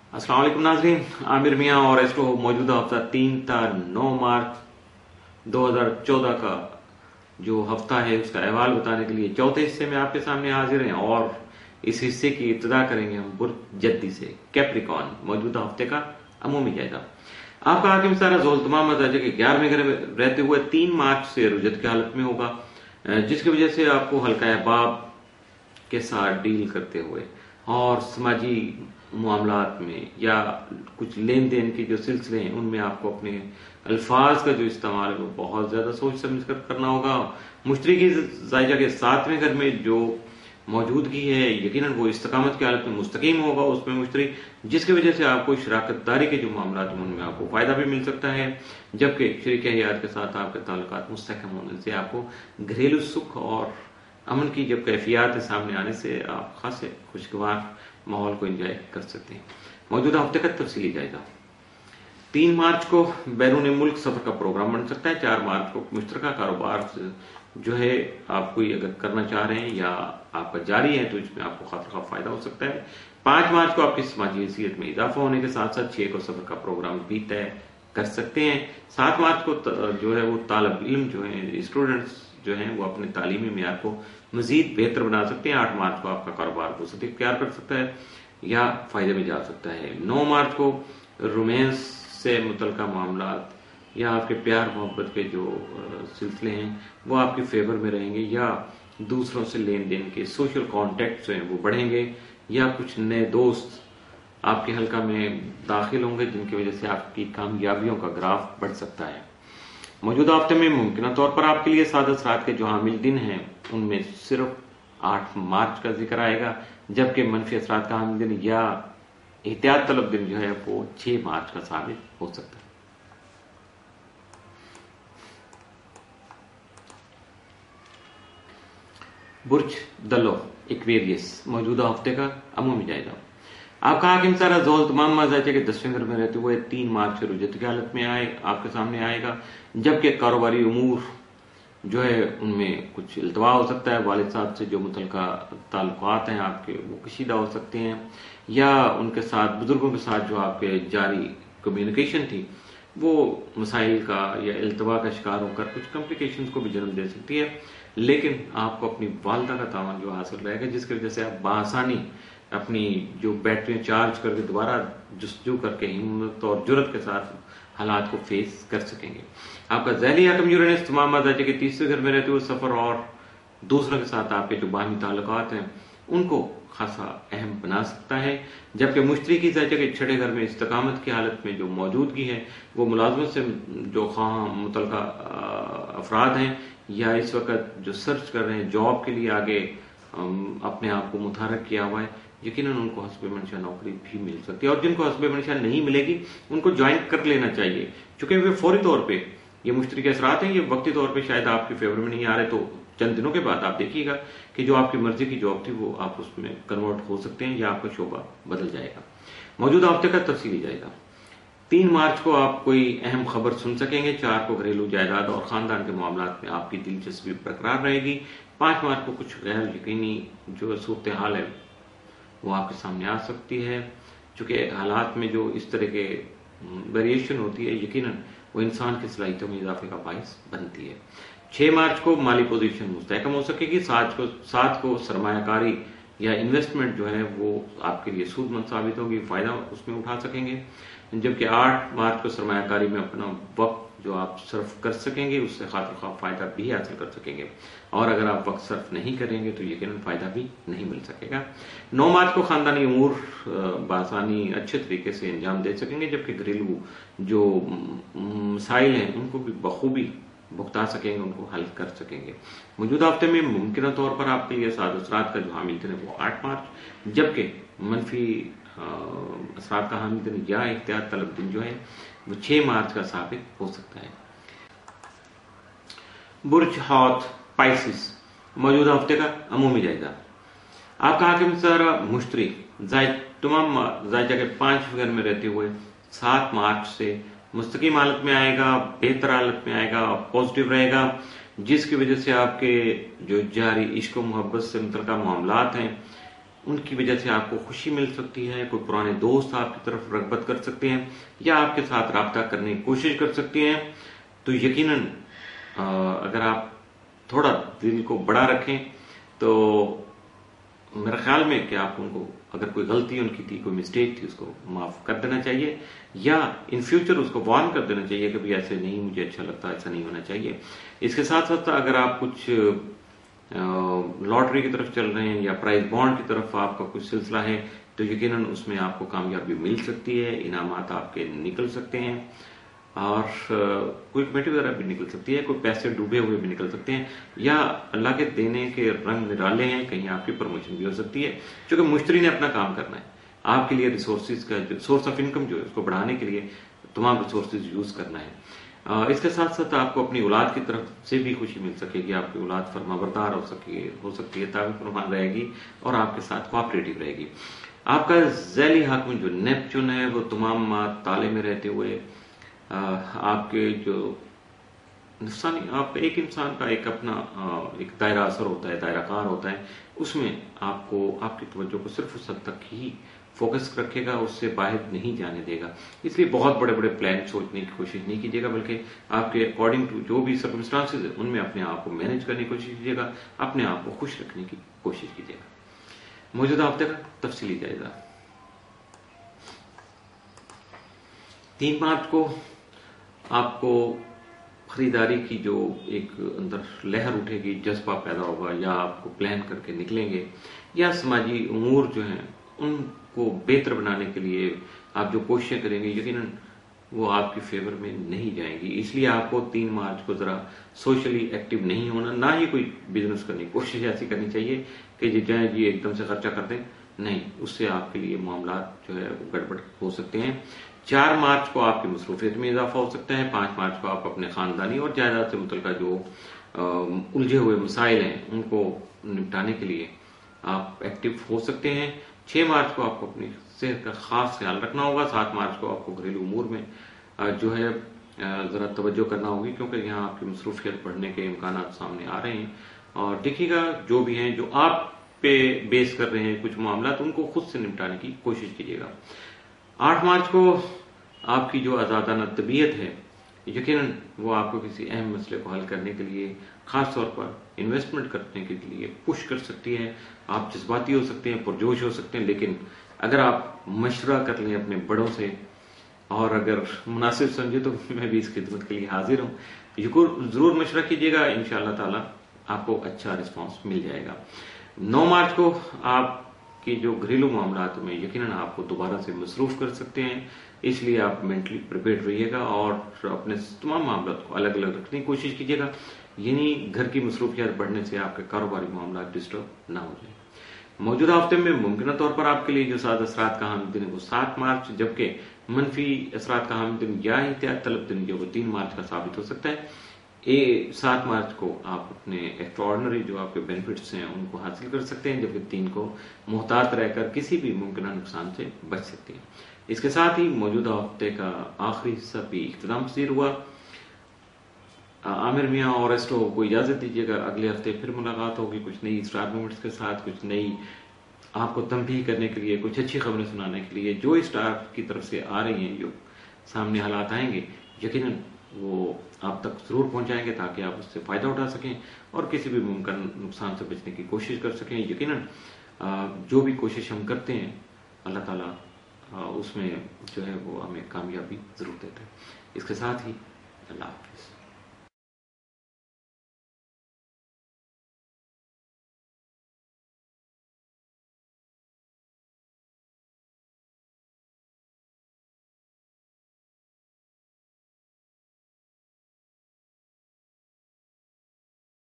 अस्सलाम वालेकुम नाज़रीन, आमिर मियाँ और एस्ट्रो मौजूदा हफ्ता 3 ता 9 मार्च 2014 का जो हफ्ता है उसका अहवाल बताने के लिए चौथे हिस्से में आपके सामने हाजिर हैं। और इस हिस्से की इब्तिदा करेंगे हम बुर्ज जद्दी से। कैप्रिकॉन मौजूदा हफ्ते का अमूमी जायजा। आपका हाकिम सारा जोल तमाम मजाजे के 11वें घर में रहते हुए 3 मार्च से रुजत की हालत में होगा, जिसकी वजह से आपको हल्का अहबाब के साथ डील करते हुए और समाजी मामलात में या कुछ लेन देन के जो सिलसिले हैं उनमें आपको अपने अल्फाज का जो इस्तेमाल है वो बहुत ज्यादा सोच समझ कर करना होगा। मुश्तरी की जायजा के 7वें घर में जो मौजूदगी है यकीनन वो इस्तकामत की हालत में मुस्तकीम होगा उसमें मुश्तरी, जिसकी वजह से आपको शराकतदारी के जो मामला हैं उनमें आपको फायदा भी मिल सकता है, जबकि शरीक हयात के साथ आपके ताल्लुकात मुस्तहकम होने से आपको घरेलू सुख और अमन की जब कैफियत सामने आने से आप खासे खुशगवार माहौल को एंजॉय कर सकते हैं। मौजूदा हफ्ते का तफसीली जायजा। 3 मार्च को बैरून मुल्क सफर का प्रोग्राम बन सकता है। 4 मार्च को मुश्तरका कारोबार जो है आप कोई अगर करना चाह रहे हैं या आपका जारी है तो इसमें आपको खासा फायदा हो सकता है। 5 मार्च को आपकी समाजी हैसियत में इजाफा होने के साथ साथ 6 को सफर का प्रोग्राम भी तय कर सकते हैं। 7 मार्च को जो है वो तालब इल्म जो है स्टूडेंट्स जो हैं वो अपने तालीमी मेयार को मजीद बेहतर बना सकते हैं। 8 मार्च को आपका कारोबार वसअत इख्तियार कर सकता है या फायदे में जा सकता है। 9 मार्च को रोमांस से मुतल्लिका मामलात या आपके प्यार मोहब्बत के जो सिलसिले हैं वो आपके फेवर में रहेंगे या दूसरों से लेन देन के सोशल कॉन्टेक्ट जो हैं वो बढ़ेंगे या कुछ नए दोस्त आपके हल्का में दाखिल होंगे जिनकी वजह से आपकी कामयाबियों का ग्राफ बढ़ सकता है। मौजूदा हफ्ते में मुमकिन तौर पर आपके लिए साद असरात के जो हामिल दिन हैं उनमें सिर्फ 8 मार्च का जिक्र आएगा, जबकि मनफी असरात का हामिल दिन या एहतियात तलब दिन जो है वो 6 मार्च का साबित हो सकता है। बुर्ज दलो एक्वेरियस मौजूदा हफ्ते का अमूमी जायजा। आपका हाकिम सारा जोल तमाम मजाजे के 10वें घर में रहते हुए 3 मार्च से रुजत की हालत में आपके सामने आएगा, जबकि कारोबारी उमूर जो है उनमें कुछ इल्तवा हो सकता है। वालिद साहब से जो मुतल्लिका ताल्लुकात हैं आपके वो कशीदा हो सकते हैं या उनके साथ बुजुर्गों के साथ जो आपके जारी कम्युनिकेशन थी वो मसाइल का या इल्तवा का शिकार होकर कुछ कॉम्प्लिकेशंस को भी जन्म दे सकती है। लेकिन आपको अपनी वालदा का तावन जो हासिल रहेगा जिसकी वजह से आप बआसानी अपनी जो बैटरियां चार्ज करके दोबारा जस्तजू करके हिम्मत और जुर्रत के साथ हालात को फेस कर सकेंगे। आपका ज़हनी या यूरेनस तमाम मजाजे के 3रे घर में रहते हुए सफर और दूसरों के साथ आपके जो बाहमी ताल्लुकात हैं उनको खासा अहम बना सकता है, जबकि मुश्तरी की जायजा के 6ठे घर में इस्तकामत की हालत में जो मौजूदगी है वो मुलाजमत से जो मुतल्लिका अफराद हैं या इस वक्त जो सर्च कर रहे हैं जॉब के लिए आगे अपने आप को मुतहर्रिक किया हुआ है यकीनन उनको हस्बे मंशा नौकरी भी मिल सकती है। और जिनको हस्बे मंशा नहीं मिलेगी उनको ज्वाइन कर लेना चाहिए, चूंकि वे फौरी तौर पे ये मुश्तरी के असरात हैं, ये वक्ती तौर पे शायद आपके फेवर में नहीं आ रहे तो चंद दिनों के बाद आप देखिएगा कि जो आपकी मर्जी की जॉब थी वो आप उसमें कन्वर्ट हो सकते हैं या आपका शोबा बदल जाएगा। मौजूदा हफ्ते का तफसीली जाएगा। 3 मार्च को आप कोई अहम खबर सुन सकेंगे। 4 को घरेलू जायदाद और खानदान के मामलात में आपकी दिलचस्पी बरकरार रहेगी। 5 मार्च को कुछ गैर यकीनी जो सूरत हाल है वो आपके सामने आ सकती है, चूंकि हालात में जो इस तरह के वेरिएशन होती है यकीनन वो इंसान की सलाहियतों में इजाफे का बाइस बनती है। 6 मार्च को माली पोजीशन मुस्तहकम हो सकेगी। 7 को सरमायाकारी या इन्वेस्टमेंट जो है वो आपके लिए सूदमंद साबित होगी, फायदा उसमें उठा सकेंगे, जबकि 8 मार्च को सरमायाकारी में अपना वक्त जो आप सर्फ कर सकेंगे उससे खातिर फायदा भी हासिल कर सकेंगे, और अगर आप वक्त सर्फ नहीं करेंगे तो यकीनन फायदा भी नहीं मिल सकेगा। 9 मार्च को खानदानी उमूर बासानी अच्छे तरीके से अंजाम दे सकेंगे, जबकि घरेलू जो मसाइल हैं उनको भी बखूबी भुगता सकेंगे, उनको हल कर सकेंगे। मौजूदा हफ्ते में मुमकिन तौर पर आपके लिए साद असरात का जो हामिल दिन है वो 8 मार्च, जबकि मनफी असरात का हामिल दिन या एहतियात तलब दिन जो है वो 6 मार्च का साबित हो सकता है। बुर्ज हौत पाइसिस मौजूदा हफ्ते का अमूमी जायजा। आपका हाकिम सारा मुश्तरी तमाम जायजा के 5 घर में रहते हुए 7 मार्च से मुस्तकीम हालत में आएगा, बेहतर हालत में आएगा, पॉजिटिव रहेगा, जिसकी वजह से आपके जो जारी इश्क मोहब्बत से मुतल्लिका मामलात हैं ان کی وجہ سے آپ کو خوشی مل سکتی ہے، کوئی پرانے دوست آپ کی طرف رغبت کر سکتے ہیں یا آپ کے ساتھ رابطہ کرنے کی کوشش کر سکتے ہیں. تو یقیناً اگر آپ تھوڑا دل کو بڑا رکھیں تو میرا خیال میں کہ آپ ان کو اگر کوئی غلطی ان کی تھی، کوئی مسٹیک تھی، اس کو معاف کر دینا چاہیے یا ان فیوچر اس کو وارن کر دینا چاہیے کہ بھی ایسے نہیں، مجھے اچھا لگتا، ایسا نہیں ہونا چاہیے. اس کے ساتھ ساتھ اگر آپ کچھ لاٹری کی طرف چل رہے ہیں یا پرائز بانڈ کی طرف آپ کا کچھ سلسلہ ہے تو یقیناً اس میں آپ کو کامیابی مل سکتی ہے، انعامات آپ کے نکل سکتے ہیں اور کوئی کمیٹی وغیرہ بھی نکل سکتی ہے، کوئی پیسے ڈوبے ہوئے بھی نکل سکتے ہیں یا اللہ کے دینے کے رنگ نرالے ہیں، کہیں آپ کی پروموشن بھی ہو سکتی ہے. چونکہ مشتری نے اپنا کام کرنا ہے، آپ کے لیے ریسورسز کا جو سورس آف انکم جو ہے اس کو بڑھانے کے لیے تمام ریسورسز یوز کرنا ہے. اس کے ساتھ ساتھ آپ کو اپنی اولاد کی طرف سے بھی خوشی مل سکے گی، آپ کی اولاد فرما بردار ہو سکتی ہے، تابع فرمان رہے گی اور آپ کے ساتھ کوآپریٹو رہے گی. آپ کا ذیلی حاکم جو نیپچون ہے وہ تمام تالے میں رہتے ہوئے آپ کے جو نفسانی، آپ ایک انسان کا ایک اپنا ایک دائرہ اثر ہوتا ہے، دائرہ کار ہوتا ہے، اس میں آپ کو آپ کی توجہ کو صرف اس حد تک ہی فوکس رکھے گا، اس سے باہر نہیں جانے دے گا. اس لیے بہت بڑے بڑے پلان سوچنے کی کوشش نہیں کیجیے گا، بلکہ آپ کے اکارڈنگ ٹو جو بھی سرکمسٹانسز ہیں ان میں اپنے آپ کو مینج کرنے کی کوشش کیجیے گا، اپنے آپ کو خوش رکھنے کی کوشش کیجیے گا. موجودہ ہفتے کا تفصیلی جائزہ. 3 مارچ کو آپ کو خریداری کی جو ایک اندر لہر اٹھے گی، جذبہ پیدا ہوگا یا آپ کو پلان کر کے نکلیں گے یا سماجی امور جو ہیں ان کو بہتر بنانے کے لیے آپ جو کوششیں کریں گے یقیناً وہ آپ کی فیور میں نہیں جائیں گی. اس لیے آپ کو 3 مارچ کو ذرا سوشلی ایکٹیو نہیں ہونا، نہ ہی کوئی بزنس کرنے کی کوشش ایسی کرنی چاہیے کہ جائیں جی ایک دم سے خرچہ کر دیں، نہیں، اس سے آپ کے لیے معاملات جو ہے گڑبڑ ہو سکتے ہیں. 4 مارچ کو آپ کی مصروفیت میں اضافہ ہو سکتا ہے. 5 مارچ کو آپ اپنے خاندانی اور جائیداد سے متعلقہ جو الجھے ہوئے مسائل ہیں ان کو نپٹانے کے لیے آپ ایکٹیو ہو سکتے ہیں. 6 مارچ کو آپ کو اپنی صحت کا خاص خیال رکھنا ہوگا. 7 مارچ کو آپ کو گھریلو امور میں جو ہے ذرا توجہ کرنا ہوگی کیونکہ یہاں آپ کی مصروفیت بڑھنے کے امکانات سامنے آ رہے ہیں. اور دیکھیے گا جو بھی ہیں جو آپ پہ بیس کر رہے ہیں کچھ معاملات ان کو خود سے نپٹانے کی کوشش کیجیے گا. 8 مارچ کو آپ کی جو آزادانہ طبیعت ہے یقیناً وہ آپ کو کسی اہم مسئلے کو حل کرنے کے لیے، خاص طور پر انویسٹمنٹ کرنے کے لیے پش کر سکتی ہے. آپ جذباتی ہو سکتے ہیں، پرجوش ہو سکتے ہیں، لیکن اگر آپ مشورہ کر لیں اپنے بڑوں سے اور اگر مناسب سمجھے تو میں بھی اس خدمت کے لیے حاضر ہوں. ضرور مشورہ کیجیے گا، انشاءاللہ تعالی آپ کو اچھا رسپانس مل جائے گا. 9 مارچ کو آپ کی جو گھریلو معاملات میں یقیناً آپ کو دوبارہ سے مصروف کر سکتے ہیں، اس لیے آپ مینٹلی پریپیئرڈ رہیے گا اور اپنے تمام معاملات کو الگ الگ رکھنے کی کوشش کیجیے گا، یعنی گھر کی مصروفیات بڑھنے سے آپ کے کاروباری معاملات ڈسٹرب نہ ہو جائیں. موجودہ ہفتے میں ممکنہ طور پر آپ کے لیے جو سعد اثرات کا حامل دن ہے وہ 7 مارچ، جبکہ منفی اثرات کا حامل دن یا احتیاط طلب دن جو وہ 3 مارچ کا ثابت ہو سکتا ہے. 7 مارچ کو آپ اپنے ایکسٹراڈنری جو آپ کے بینیفٹس ہیں ان کو حاصل کر سکتے ہیں، جبکہ 3 کو محتاط رہ کر کسی بھی ممکنہ نقصان سے بچ سکتے ہیں. اس کے ساتھ ہی موجودہ ہفتے کا آخری حصہ بھی اختتام پذیر ہوا. عامر میاں اور ایسٹو کو اجازت دیجیے گا، اگلے ہفتے پھر ملاقات ہوگی کچھ نئی اسٹار مومنٹس کے ساتھ، کچھ نئی آپ کو تنبیہ کرنے کے لیے، کچھ اچھی خبریں سنانے کے لیے جو اسٹار کی طرف سے آ رہی ہیں، جو سامنے حالات آئیں گے یقیناً وہ آپ تک ضرور پہنچائیں گے تاکہ آپ اس سے فائدہ اٹھا سکیں اور کسی بھی ممکن نقصان سے بچنے کی کوشش کر سکیں. یقیناً جو بھی کوشش ہم کرتے ہیں اللہ تعالیٰ اس میں جو ہے وہ ہمیں کامیابی ضرور دیتا ہے. اس کے ساتھ ہی اللہ حافظ.